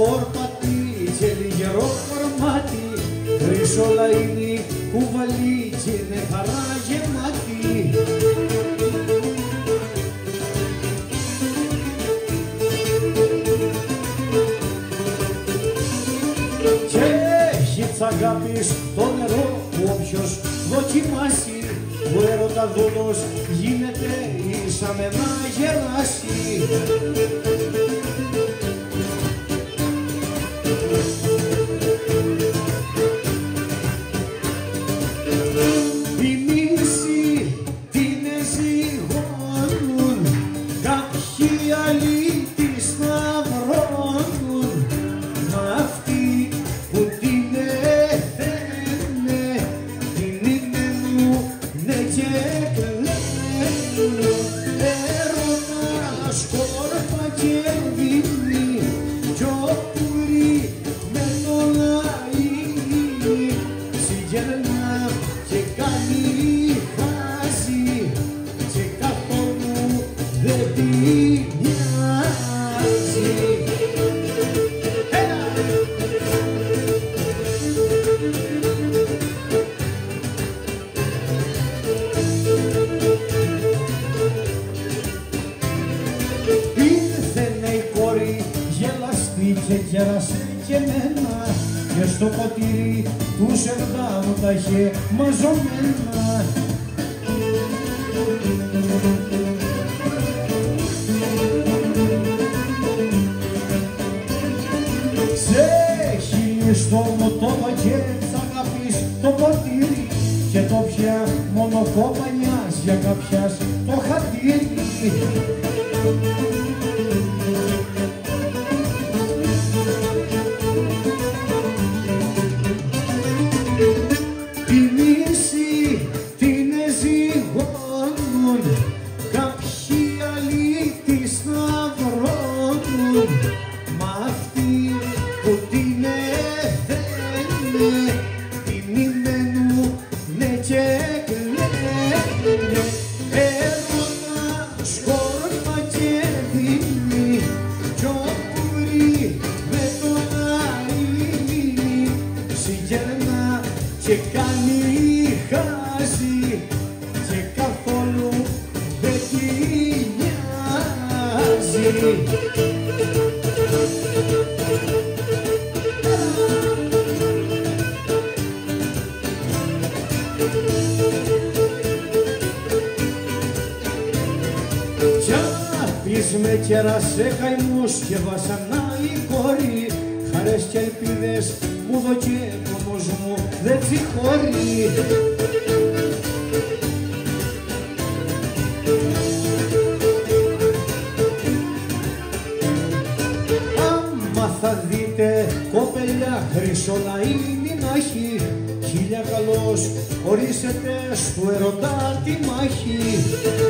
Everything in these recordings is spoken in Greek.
όρπατη και λιγερό κορμάτι, χρυσολαϊνή κουβαλή και είναι χαρά γεμάτη. Και έχει της αγάπης το νερό που όποιος δοκιμάσει, ο έρωτα δούλος γίνεται ίσα με να γελάσει. Οι μισοί την εζυγώνουν, κάποιοι άλλοι τη σταυρώνουν, μα αυτοί που την έθενε την ημένουνε και κλαίνουν. Έρωτα σκόρπα και δίνει κι όπου βρει με το λαϊνί, συγγερνά και κάνει χάση και καθόλου δεν τη νοιάζει. Ήρθενε η κόρη γελαστή και γέρασε και μένα, και στο ποτήρι του σερδάμου τα είχε μαζωμένα. Σε χίλιοι στόμο το πακέ θα αγαπείς το ποτήρι, και το πια μόνο κόπανιας για κάποιας το χατήρι. Οι μισοί την εζυγώνουν, κάποιοι άλλοι τη σταυρώνουν, μα αυτοί που την έθενε την ημένουνε και κλαίνε. Έρωτα σκόρπα και δίνει κι όπου βρει με το λαϊνί, συγγερνά και κάνει χάση και καθόλου δεν τη νοιάζει. Κι άπης με κέρασε καημούς και βασανά η κόρη, χαρές και ελπίδες μου δοκέ όμως μου δεν συγχωρεί. Άμα θα δείτε κοπελιά χρυσολαϊνή να έχει, χίλια καλώς ορίσετε στο ερωτά τη μάχη.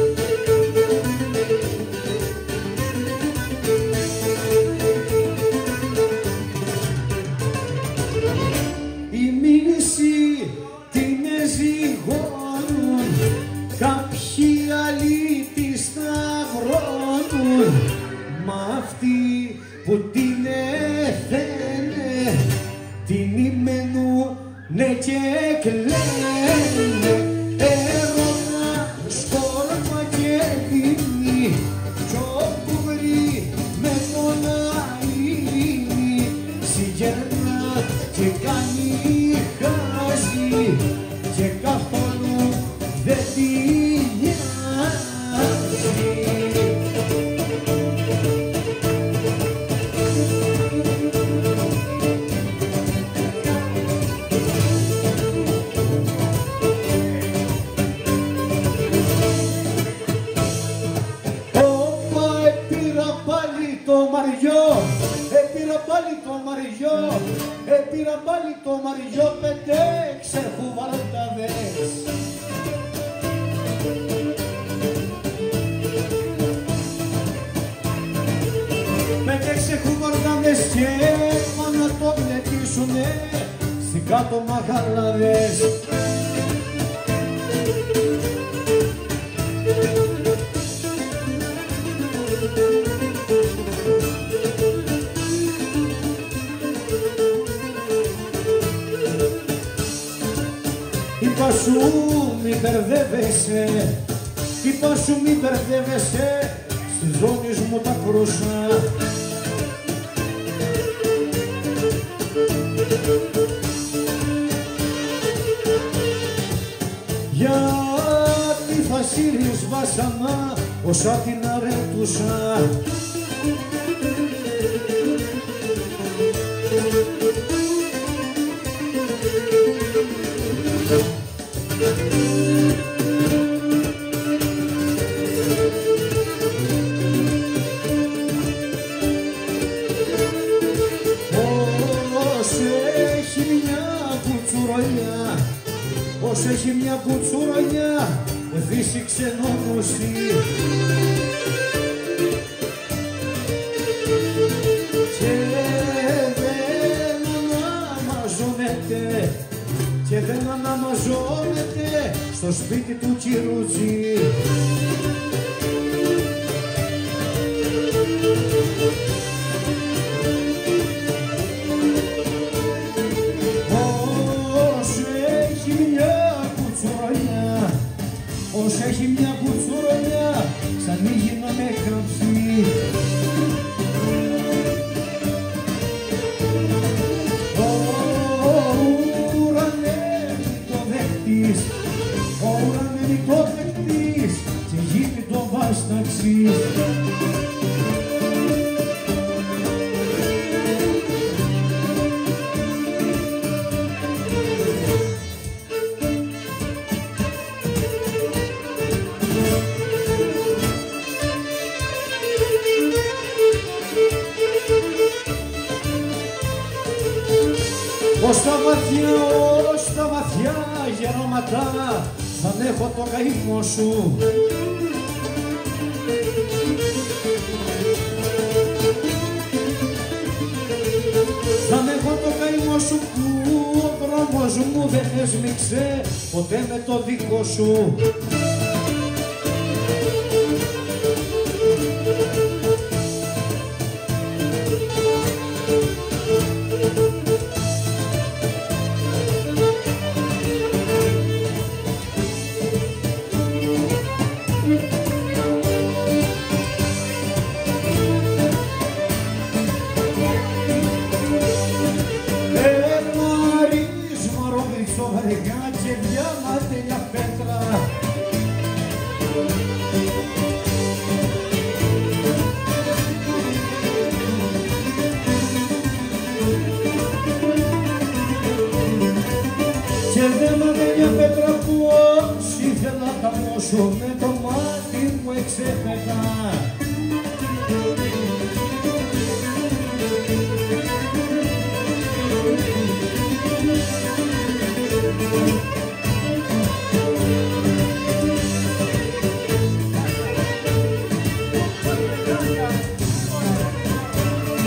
Οι μισοί την εζυγώνουν, κάποιοι άλλοι τη σταυρώνουν, μα αυτοί που την έθενε την ημένουνε και κλαίνε. Έρωτα σκόρπα και δίνει κι όπου βρει με το λαϊνί, συγγερνά και κάνει χάση και καθόλου δεν τη νοιάζει. Έπειρα πάλι το μαριό, 5-6 χουβαρτάδες. Πέτεξε χουβαρτάδες και να το βλεπίσουνε στην κάτω μαγαλάδες. μπερδεύεσαι, τι πας σου μη μπερδεύεσαι, στη ζώνη μου τα κρούσα. Γιατί θα σύρεις βάσανα όσα την αρέτουσα. Ως έχει μια κουτσουρονιά, δύση ξενόμουσι. Και δεν αναμαζώνεται, και δεν αναμαζώνεται στο σπίτι του Κυρούτζη. Όσο έχει μια κουτσουρονιά, σαν ανοίγει να με κραψεί. Ουρανέ μη το δεχτείς, ουρανέ μη το δεχτείς, και γίνει το βάσταξι. Ως τα βαθιά γερώματα θα έχω το καημό σου. Θα έχω το καημό σου που ο δρόμος μου δεν έσμιξε ποτέ με το δικό σου. Και διαμάτια πέτρα. Και διαμάτια πέτρα που όσοι ήθελα τα μόσω με το μάτι μου εξέπαιτα.